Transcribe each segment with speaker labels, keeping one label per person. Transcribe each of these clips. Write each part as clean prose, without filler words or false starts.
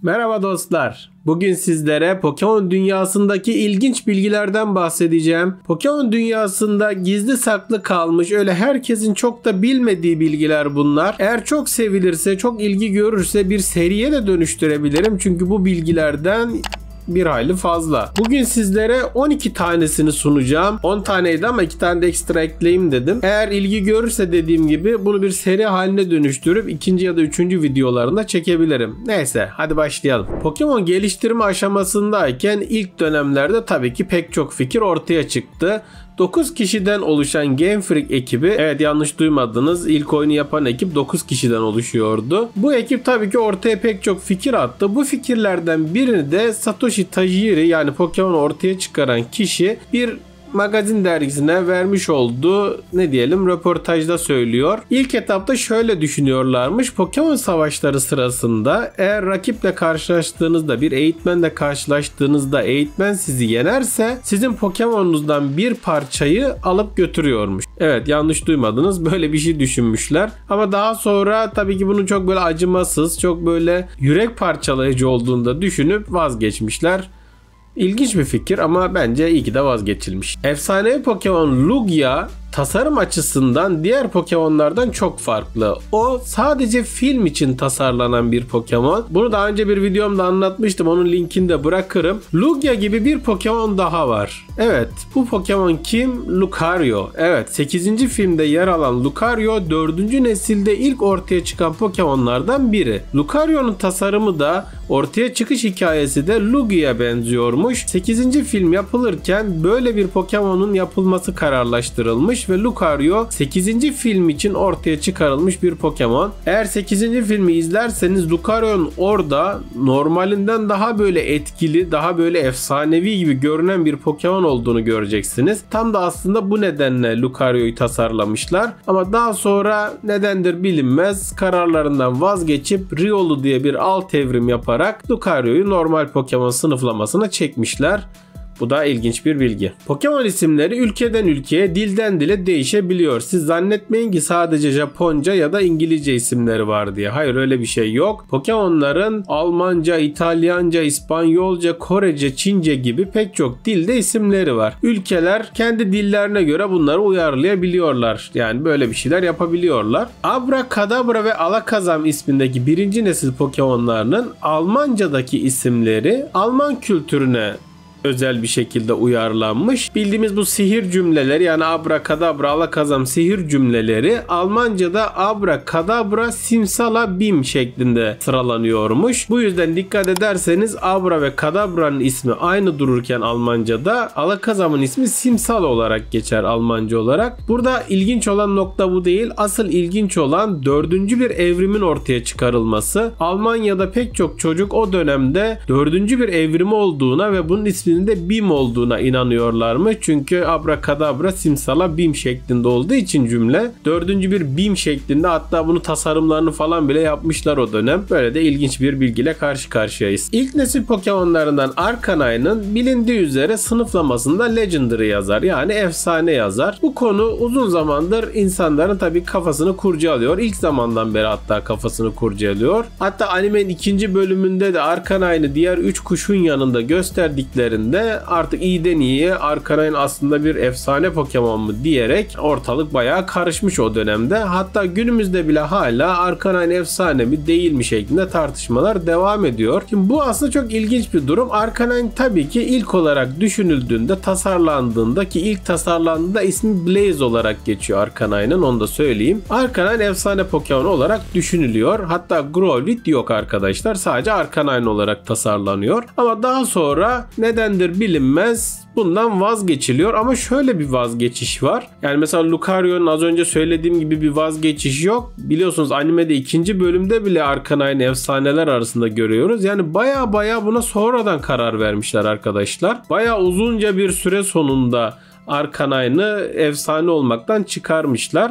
Speaker 1: Merhaba dostlar. Bugün sizlere Pokemon dünyasındaki ilginç bilgilerden bahsedeceğim. Pokemon dünyasında gizli saklı kalmış öyle herkesin çok da bilmediği bilgiler bunlar. Eğer çok sevilirse, çok ilgi görürse bir seriye de dönüştürebilirim. Çünkü bu bilgilerden bir hayli fazla. Bugün sizlere 12 tanesini sunacağım. 10 taneydi ama 2 tane de ekstra ekleyeyim dedim. Eğer ilgi görürse dediğim gibi bunu bir seri haline dönüştürüp ikinci ya da üçüncü videolarında çekebilirim. Neyse hadi başlayalım. Pokemon geliştirme aşamasındayken ilk dönemlerde tabii ki pek çok fikir ortaya çıktı. 9 kişiden oluşan Game Freak ekibi, evet yanlış duymadınız, ilk oyunu yapan ekip 9 kişiden oluşuyordu. Bu ekip tabii ki ortaya pek çok fikir attı. Bu fikirlerden birini de Satoshi Tajiri, yani Pokemon'u ortaya çıkaran kişi bir magazin dergisine vermiş olduğu röportajda söylüyor. İlk etapta şöyle düşünüyorlarmış. Pokemon savaşları sırasında eğer rakiple karşılaştığınızda, bir eğitmenle karşılaştığınızda eğitmen sizi yenerse sizin Pokemon'unuzdan bir parçayı alıp götürüyormuş. Evet yanlış duymadınız, böyle bir şey düşünmüşler. Ama daha sonra tabii ki bunun çok böyle acımasız, çok böyle yürek parçalayıcı olduğunu da düşünüp vazgeçmişler. İlginç bir fikir ama bence iyi ki de vazgeçilmiş. Efsanevi Pokemon Lugia tasarım açısından diğer Pokemon'lardan çok farklı. O sadece film için tasarlanan bir Pokemon. Bunu daha önce bir videomda anlatmıştım. Onun linkini de bırakırım. Lugia gibi bir Pokemon daha var. Evet, bu Pokemon kim? Lucario. Evet, 8. filmde yer alan Lucario 4. nesilde ilk ortaya çıkan Pokemon'lardan biri. Lucario'nun tasarımı da ortaya çıkış hikayesi de Lugia'ya benziyormuş. 8. film yapılırken böyle bir Pokemon'un yapılması kararlaştırılmış ve Lucario 8. film için ortaya çıkarılmış bir Pokemon. Eğer 8. filmi izlerseniz Lucario'nun orada normalinden daha böyle etkili, daha böyle efsanevi gibi görünen bir Pokemon olduğunu göreceksiniz. Tam da aslında bu nedenle Lucario'yu tasarlamışlar. Ama daha sonra nedendir bilinmez kararlarından vazgeçip Riolu diye bir alt evrim yaparak Lucario'yu normal Pokemon sınıflamasına çekmişler. Bu da ilginç bir bilgi. Pokemon isimleri ülkeden ülkeye, dilden dile değişebiliyor. Siz zannetmeyin ki sadece Japonca ya da İngilizce isimleri var diye. Hayır, öyle bir şey yok. Pokemon'ların Almanca, İtalyanca, İspanyolca, Korece, Çince gibi pek çok dilde isimleri var. Ülkeler kendi dillerine göre bunları uyarlayabiliyorlar. Yani böyle bir şeyler yapabiliyorlar. Abrakadabra ve Alakazam ismindeki birinci nesil Pokemon'larının Almanca'daki isimleri Alman kültürüne özel bir şekilde uyarlanmış. Bildiğimiz bu sihir cümleleri, yani abrakadabra, alakazam sihir cümleleri Almanca'da abrakadabra, simsala, bim şeklinde sıralanıyormuş. Bu yüzden dikkat ederseniz abra ve kadabra'nın ismi aynı dururken Almanca'da alakazamın ismi simsal olarak geçer Almanca olarak. Burada ilginç olan nokta bu değil. Asıl ilginç olan 4. bir evrimin ortaya çıkarılması. Almanya'da pek çok çocuk o dönemde 4. bir evrimi olduğuna ve bunun isminin de BIM olduğuna inanıyorlarmış. Çünkü abrakadabra, simsala, BIM şeklinde olduğu için cümle 4. bir BIM şeklinde, hatta bunu tasarımlarını falan bile yapmışlar o dönem. Böyle de ilginç bir bilgiyle karşı karşıyayız. İlk nesil Pokemon'larından Arcanine'ın bilindiği üzere sınıflamasında Legendary yazar, yani efsane yazar. Bu konu uzun zamandır insanların tabii kafasını kurcalıyor. İlk zamandan beri hatta kafasını kurcalıyor. Hatta animenin 2. bölümünde de Arcanine'ı diğer 3 kuşun yanında gösterdiklerinde artık iyiden iyiye Arcanine aslında bir efsane Pokemon mu diyerek ortalık bayağı karışmış o dönemde. Hatta günümüzde bile hala Arcanine efsane mi değil mi şeklinde tartışmalar devam ediyor. Şimdi bu aslında çok ilginç bir durum. Arcanine tabii ki ilk olarak düşünüldüğünde, tasarlandığında, ki ilk tasarlandığında ismi Blaze olarak geçiyor Arcanine'ın, onu da söyleyeyim. Arcanine efsane Pokemon olarak düşünülüyor. Hatta Growlithe yok arkadaşlar. Sadece Arcanine olarak tasarlanıyor. Ama daha sonra nedendir bilinmez bundan vazgeçiliyor. Ama şöyle bir vazgeçiş var. Yani mesela Lucario'nun az önce söylediğim gibi bir vazgeçiş yok. Biliyorsunuz animede 2. bölümde bile Arcanine efsaneler arasında görüyoruz. Yani baya buna sonradan karar vermişler arkadaşlar. Baya uzunca bir süre sonunda Arcanine'ı efsane olmaktan çıkarmışlar.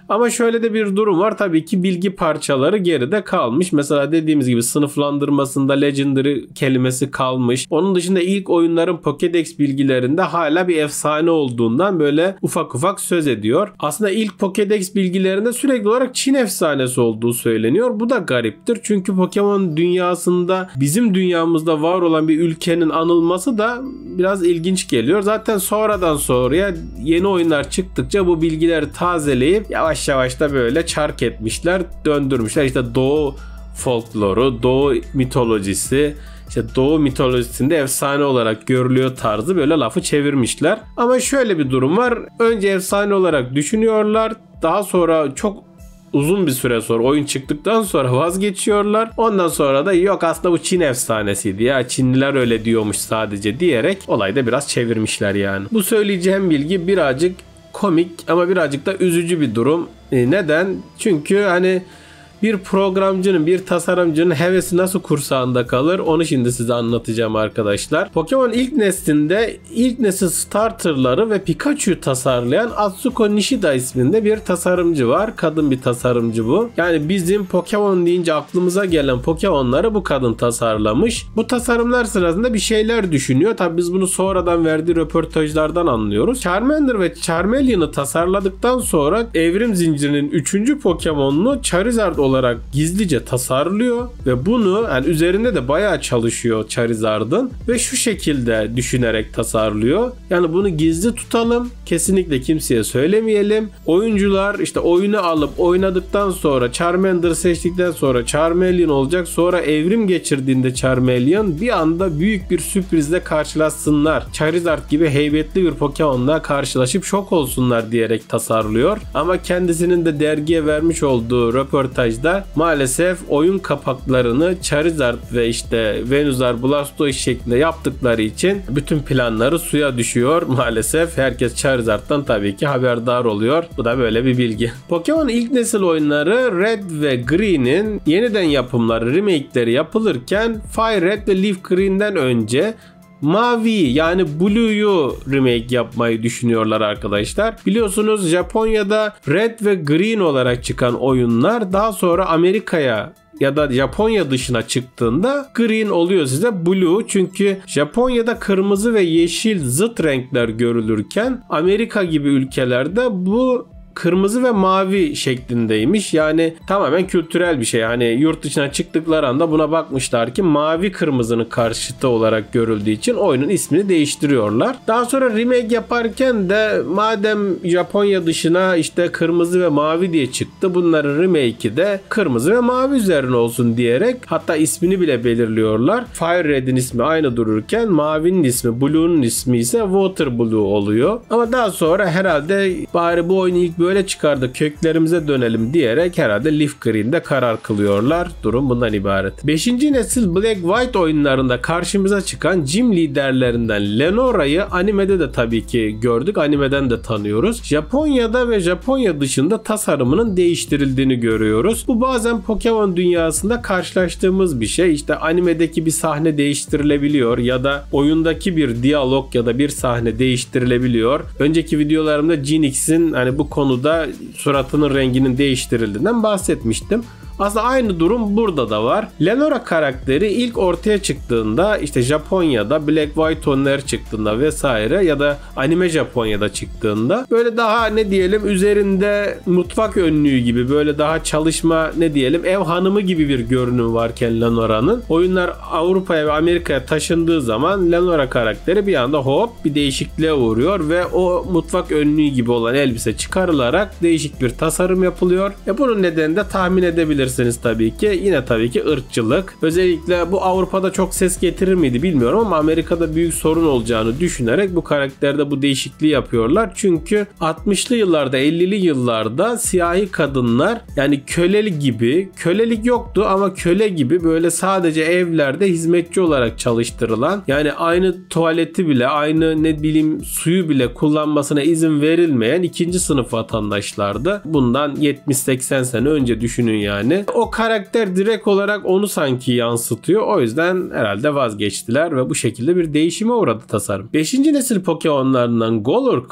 Speaker 1: Ama şöyle de bir durum var. Tabii ki bilgi parçaları geride kalmış. Mesela dediğimiz gibi sınıflandırmasında Legendary kelimesi kalmış. Onun dışında ilk oyunların Pokédex bilgilerinde hala bir efsane olduğundan böyle ufak ufak söz ediyor. Aslında ilk Pokédex bilgilerinde sürekli olarak Çin efsanesi olduğu söyleniyor. Bu da gariptir. Çünkü Pokemon dünyasında bizim dünyamızda var olan bir ülkenin anılması da biraz ilginç geliyor. Zaten sonradan sonraya yeni oyunlar çıktıkça bu bilgileri tazeleyip yavaş yavaş da böyle çark etmişler, döndürmüşler. İşte Doğu folkloru, Doğu mitolojisi, İşte Doğu mitolojisinde efsane olarak görülüyor tarzı böyle lafı çevirmişler. Ama şöyle bir durum var. Önce efsane olarak düşünüyorlar. Daha sonra çok uzun bir süre sonra oyun çıktıktan sonra vazgeçiyorlar. Ondan sonra da yok aslında bu Çin efsanesiydi ya, Çinliler öyle diyormuş sadece diyerek olayı da biraz çevirmişler yani. Bu söyleyeceğim bilgi birazcık komik ama birazcık da üzücü bir durum. Neden? Çünkü hani bir programcının, bir tasarımcının hevesi nasıl kursağında kalır onu şimdi size anlatacağım arkadaşlar. Pokemon ilk neslinde ilk nesil starterları ve Pikachu'yu tasarlayan Atsuko Nishida isminde bir tasarımcı var. Kadın bir tasarımcı bu. Yani bizim Pokemon deyince aklımıza gelen Pokemon'ları bu kadın tasarlamış. Bu tasarımlar sırasında bir şeyler düşünüyor. Tabi biz bunu sonradan verdiği röportajlardan anlıyoruz. Charmander ve Charmeleon'u tasarladıktan sonra evrim zincirinin 3. Pokemon'unu Charizard olarak gizlice tasarlıyor ve bunu yani üzerinde de bayağı çalışıyor Charizard'ın ve şu şekilde düşünerek tasarlıyor. Yani bunu gizli tutalım, kesinlikle kimseye söylemeyelim. Oyuncular işte oyunu alıp oynadıktan sonra Charmander seçtikten sonra Charmeleon olacak. Sonra evrim geçirdiğinde Charmeleon bir anda büyük bir sürprizle karşılaşsınlar. Charizard gibi heybetli bir Pokemon'la karşılaşıp şok olsunlar diyerek tasarlıyor. Ama kendisinin de dergiye vermiş olduğu röportajda maalesef oyun kapaklarını Charizard ve işte Venusaur, Blastoise şeklinde yaptıkları için bütün planları suya düşüyor. Maalesef herkes Charizard'dan tabii ki haberdar oluyor. Bu da böyle bir bilgi. Pokemon ilk nesil oyunları Red ve Green'in yeniden yapımları, remake'leri yapılırken Fire Red ve Leaf Green'den önce Mavi yani Blue'yu remake yapmayı düşünüyorlar arkadaşlar. Biliyorsunuz Japonya'da Red ve Green olarak çıkan oyunlar daha sonra Amerika'ya ya da Japonya dışına çıktığında green oluyor size blue. Çünkü Japonya'da kırmızı ve yeşil zıt renkler görülürken Amerika gibi ülkelerde bu kırmızı ve mavi şeklindeymiş. Yani tamamen kültürel bir şey. Hani yurt dışına çıktıkları anda buna bakmışlar ki mavi kırmızının karşıtı olarak görüldüğü için oyunun ismini değiştiriyorlar. Daha sonra remake yaparken de madem Japonya dışına işte kırmızı ve mavi diye çıktı, bunların remake'i de kırmızı ve mavi üzerine olsun diyerek hatta ismini bile belirliyorlar. Fire Red'in ismi aynı dururken mavinin ismi, Blue'nun ismi ise Water Blue oluyor. Ama daha sonra herhalde bari bu oyunu ilk böyle çıkardı, köklerimize dönelim diyerek herhalde Leaf Green'de karar kılıyorlar. Durum bundan ibaret. 5. nesil Black White oyunlarında karşımıza çıkan gym liderlerinden Lenora'yı animede de tabii ki gördük. Animeden de tanıyoruz. Japonya'da ve Japonya dışında tasarımının değiştirildiğini görüyoruz. Bu bazen Pokemon dünyasında karşılaştığımız bir şey. İşte animedeki bir sahne değiştirilebiliyor ya da oyundaki bir diyalog ya da bir sahne değiştirilebiliyor. Önceki videolarımda Jinx'in hani bu konuda suratının renginin değiştirildiğinden bahsetmiştim. Aslında aynı durum burada da var. Lenora karakteri ilk ortaya çıktığında işte Japonya'da Black White oyunları çıktığında vesaire ya da anime Japonya'da çıktığında böyle daha ne diyelim üzerinde mutfak önlüğü gibi böyle daha çalışma ne diyelim ev hanımı gibi bir görünüm varken Lenora'nın oyunlar Avrupa'ya ve Amerika'ya taşındığı zaman Lenora karakteri bir anda hop bir değişikliğe uğruyor ve o mutfak önlüğü gibi olan elbise çıkarılarak değişik bir tasarım yapılıyor. Bunun nedeni de tahmin edebilirsiniz tabii ki. Yine tabii ki ırkçılık. Özellikle bu Avrupa'da çok ses getirir miydi bilmiyorum ama Amerika'da büyük sorun olacağını düşünerek bu karakterde bu değişikliği yapıyorlar. Çünkü 60'lı yıllarda 50'li yıllarda siyahi kadınlar yani köleli gibi, kölelik yoktu ama köle gibi böyle sadece evlerde hizmetçi olarak çalıştırılan yani aynı tuvaleti bile aynı ne bileyim suyu bile kullanmasına izin verilmeyen ikinci sınıf vatandaşlardı. Bundan 70-80 sene önce düşünün yani. O karakter direkt olarak onu sanki yansıtıyor. O yüzden herhalde vazgeçtiler ve bu şekilde bir değişime uğradı tasarım. 5. nesil Pokemon'larından Golurk'un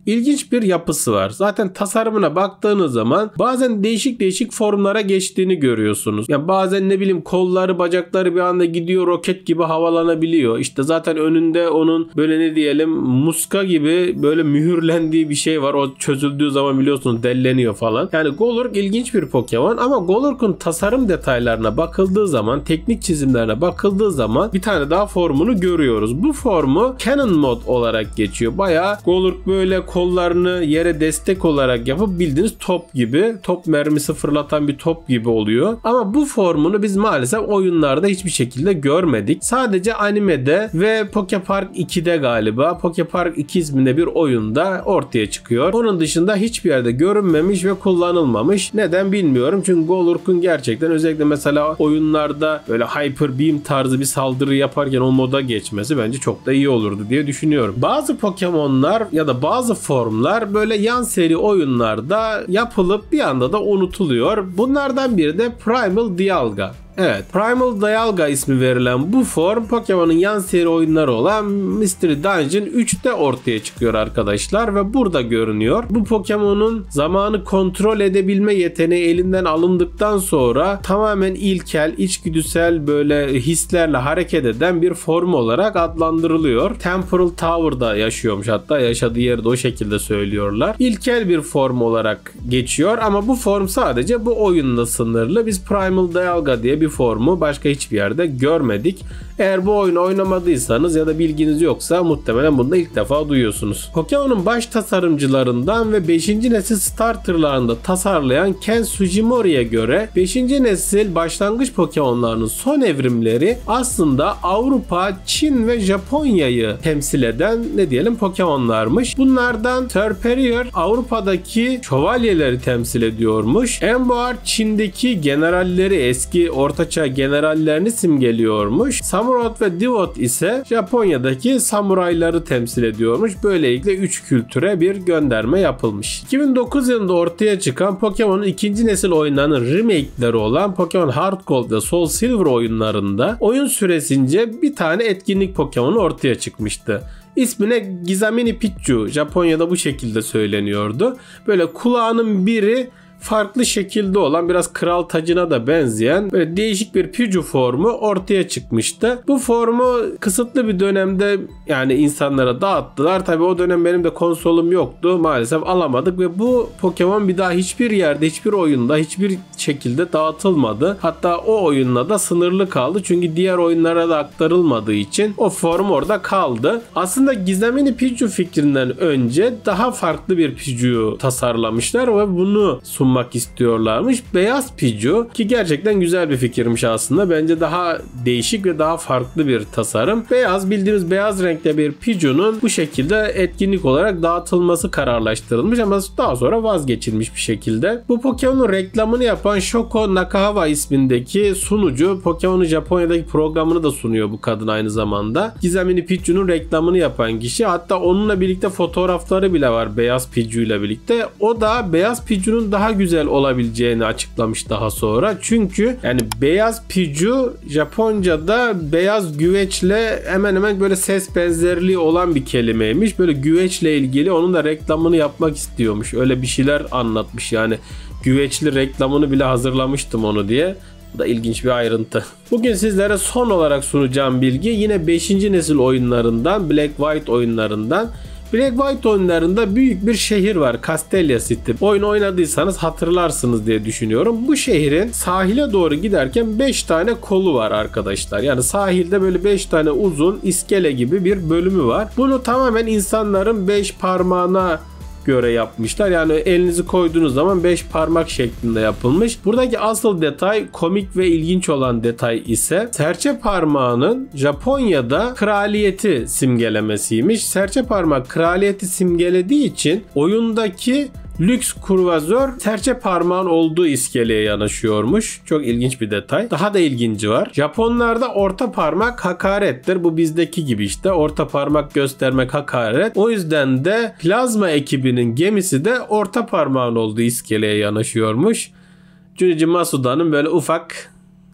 Speaker 1: İlginç bir yapısı var. Zaten tasarımına baktığınız zaman bazen değişik değişik formlara geçtiğini görüyorsunuz. Yani bazen ne bileyim kolları, bacakları bir anda gidiyor, roket gibi havalanabiliyor. İşte zaten önünde onun böyle ne diyelim muska gibi böyle mühürlendiği bir şey var. O çözüldüğü zaman biliyorsunuz delleniyor falan. Yani Golurk ilginç bir Pokemon ama Golurk'un tasarım detaylarına bakıldığı zaman, teknik çizimlerine bakıldığı zaman bir tane daha formunu görüyoruz. Bu formu Cannon Mod olarak geçiyor. Bayağı Golurk böyle kollarını yere destek olarak yapıp bildiğiniz top gibi, top mermisi fırlatan bir top gibi oluyor. Ama bu formunu biz maalesef oyunlarda hiçbir şekilde görmedik. Sadece animede ve Pokepark 2'de galiba, Pokepark 2 isminde bir oyunda ortaya çıkıyor. Onun dışında hiçbir yerde görünmemiş ve kullanılmamış. Neden bilmiyorum. Çünkü Golurk'un gerçekten özellikle mesela oyunlarda böyle Hyper Beam tarzı bir saldırı yaparken o moda geçmesi bence çok da iyi olurdu diye düşünüyorum. Bazı Pokemon'lar ya da bazı formlar böyle yan seri oyunlarda yapılıp bir anda da unutuluyor. Bunlardan biri de Primal Dialga. Evet, Primal Dialga ismi verilen bu form Pokemon'un yan seri oyunları olan Mystery Dungeon 3'te ortaya çıkıyor arkadaşlar ve burada görünüyor. Bu Pokemon'un zamanı kontrol edebilme yeteneği elinden alındıktan sonra tamamen ilkel, içgüdüsel böyle hislerle hareket eden bir form olarak adlandırılıyor. Temporal Tower'da yaşıyormuş, hatta yaşadığı yeri de o şekilde söylüyorlar. İlkel bir form olarak geçiyor ama bu form sadece bu oyunla sınırlı. Biz Primal Dialga diye bir formu başka hiçbir yerde görmedik. Eğer bu oyunu oynamadıysanız ya da bilginiz yoksa muhtemelen bunu da ilk defa duyuyorsunuz. Pokemon'un baş tasarımcılarından ve 5. nesil starterlarını da tasarlayan Ken Sugimori'ye göre 5. nesil başlangıç Pokemon'larının son evrimleri aslında Avrupa, Çin ve Japonya'yı temsil eden ne diyelim Pokemon'larmış. Bunlardan Serperior Avrupa'daki şövalyeleri temsil ediyormuş. Emboar Çin'deki generalleri, eski ortaçağ generallerini simgeliyormuş. Samurott ve Divot ise Japonya'daki samurayları temsil ediyormuş. Böylelikle 3 kültüre bir gönderme yapılmış. 2009 yılında ortaya çıkan Pokemon'un 2. nesil oyunlarının remake'leri olan Pokemon Heart Gold ve Soul Silver oyunlarında oyun süresince bir tane etkinlik Pokemon ortaya çıkmıştı. İsmine Gizamini Pichu, Japonya'da bu şekilde söyleniyordu. Böyle kulağının biri farklı şekilde olan, biraz kral tacına da benzeyen böyle değişik bir Pichu formu ortaya çıkmıştı. Bu formu kısıtlı bir dönemde yani insanlara dağıttılar. Tabi o dönem benim de konsolum yoktu. Maalesef alamadık ve bu Pokemon bir daha hiçbir yerde, hiçbir oyunda, hiçbir şekilde dağıtılmadı. Hatta o oyunla da sınırlı kaldı. Çünkü diğer oyunlara da aktarılmadığı için o form orada kaldı. Aslında Gizemini Pichu fikrinden önce daha farklı bir Pichu'yu tasarlamışlar ve bunu sunmak istiyorlarmış. Beyaz Pichu, ki gerçekten güzel bir fikirmiş aslında. Bence daha değişik ve daha farklı bir tasarım. Beyaz, bildiğimiz beyaz renkte bir Pichu'nun bu şekilde etkinlik olarak dağıtılması kararlaştırılmış ama daha sonra vazgeçilmiş bir şekilde. Bu Pokemon'un reklamını yapan Shoko Nakahara ismindeki sunucu, Pokemon'un Japonya'daki programını da sunuyor bu kadın aynı zamanda. Gizemini Pichu'nun reklamını yapan kişi. Hatta onunla birlikte fotoğrafları bile var beyaz Pichu ile birlikte. O da beyaz Pichu'nun daha güzel olabileceğini açıklamış daha sonra. Çünkü yani beyaz Pichu Japonca'da beyaz güveçle hemen hemen böyle ses benzerliği olan bir kelimeymiş. Böyle güveçle ilgili onun da reklamını yapmak istiyormuş. Öyle bir şeyler anlatmış yani. Güveçli reklamını bile hazırlamıştım onu diye. Bu da ilginç bir ayrıntı. Bugün sizlere son olarak sunacağım bilgi yine 5. nesil oyunlarından, Black White oyunlarından. Black White oyunlarında büyük bir şehir var, Castelia City. Oyunu oynadıysanız hatırlarsınız diye düşünüyorum. Bu şehrin sahile doğru giderken 5 tane kolu var arkadaşlar. Yani sahilde böyle 5 tane uzun iskele gibi bir bölümü var. Bunu tamamen insanların 5 parmağına göre yapmışlar. Yani elinizi koyduğunuz zaman 5 parmak şeklinde yapılmış. Buradaki asıl detay, komik ve ilginç olan detay ise serçe parmağının Japonya'da kraliyeti simgelemesiymiş. Serçe parmak kraliyeti simgelediği için oyundaki lüks kruvazör serçe parmağın olduğu iskeleye yanaşıyormuş. Çok ilginç bir detay. Daha da ilginci var. Japonlarda orta parmak hakarettir. Bu bizdeki gibi işte. Orta parmak göstermek hakaret. O yüzden de plazma ekibinin gemisi de orta parmağın olduğu iskeleye yanaşıyormuş. Junichi Masuda'nın böyle ufak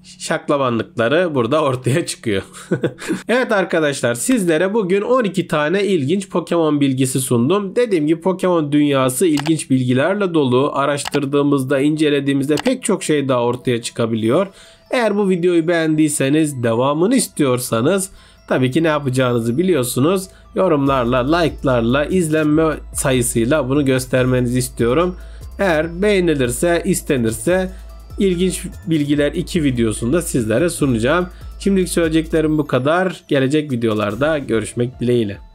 Speaker 1: şaklabanlıkları burada ortaya çıkıyor. Evet arkadaşlar, sizlere bugün 12 tane ilginç Pokemon bilgisi sundum. Dediğim gibi Pokemon dünyası ilginç bilgilerle dolu. Araştırdığımızda, incelediğimizde pek çok şey daha ortaya çıkabiliyor. Eğer bu videoyu beğendiyseniz, devamını istiyorsanız tabii ki ne yapacağınızı biliyorsunuz. Yorumlarla, like'larla, izlenme sayısıyla bunu göstermenizi istiyorum. Eğer beğenilirse, istenirse İlginç Bilgiler 2 videosunda sizlere sunacağım. Şimdilik söyleyeceklerim bu kadar. Gelecek videolarda görüşmek dileğiyle.